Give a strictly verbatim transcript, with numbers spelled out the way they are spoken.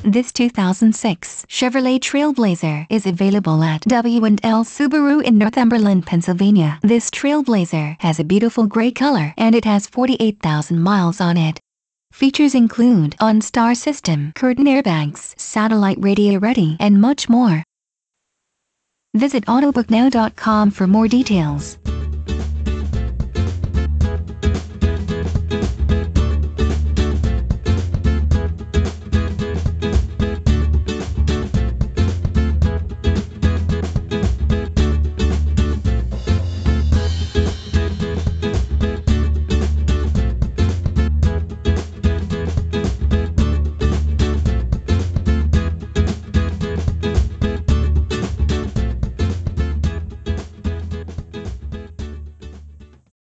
This two thousand six Chevrolet TrailBlazer is available at W and L Subaru in Northumberland, Pennsylvania. This TrailBlazer has a beautiful gray color and it has forty-eight thousand miles on it. Features include OnStar system, curtain airbags, satellite radio ready, and much more. Visit autobook now dot com for more details.